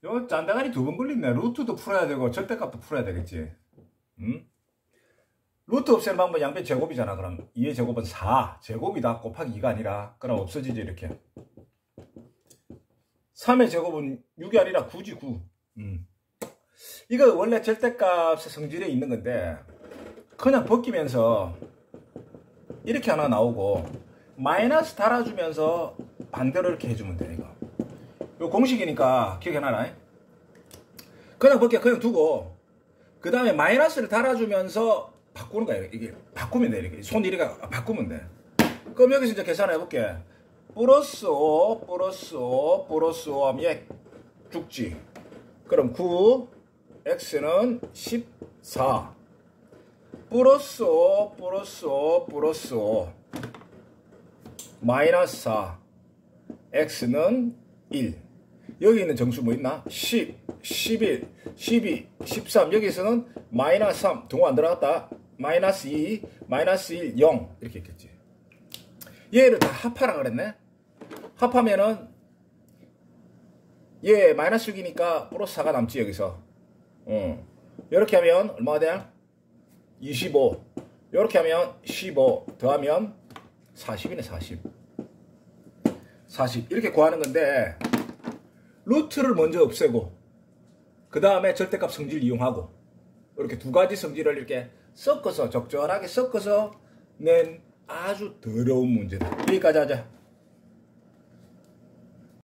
요 짠다가리 두 번 걸리네. 루트도 풀어야 되고 절대값도 풀어야 되겠지. 응? 루트 없애는 방법은 양변 제곱이잖아. 그럼 2의 제곱은 4. 제곱이다. 곱하기 2가 아니라. 그럼 없어지지 이렇게. 3의 제곱은 6이 아니라 9지 9. 이거 원래 절대값의 성질에 있는 건데 그냥 벗기면서 이렇게 하나 나오고 마이너스 달아주면서 반대로 이렇게 해주면 돼. 이거 요 공식이니까 기억해놔라. 그냥 벗겨 그냥 두고 그 다음에 마이너스를 달아주면서 바꾸는 거야. 이게 바꾸면 돼. 이렇게 손 이렇게 바꾸면 돼. 그럼 여기서 이제 계산해 볼게. 플러스 5 플러스 5 플러스 5 하면 얘 죽지. 그럼 9 x는 14 플러스 5 플러스 5 플러스 5 마이너스 4 x는 1. 여기 있는 정수 뭐 있나? 10, 11, 12, 13. 여기서는 마이너스 3 동호 안 들어갔다. 마이너스 2, 마이너스 1, 0 이렇게 있겠지. 얘를 다 합하라 그랬네. 합하면은 얘 마이너스 6이니까 플러스 4가 남지 여기서. 이렇게 하면 얼마가 돼? 25. 이렇게 하면 15 더하면 40이네. 40 이렇게 구하는 건데 루트를 먼저 없애고 그 다음에 절대값 성질 이용하고 이렇게 두 가지 성질을 이렇게 섞어서 적절하게 섞어서 낸 아주 더러운 문제다. 여기까지 하자.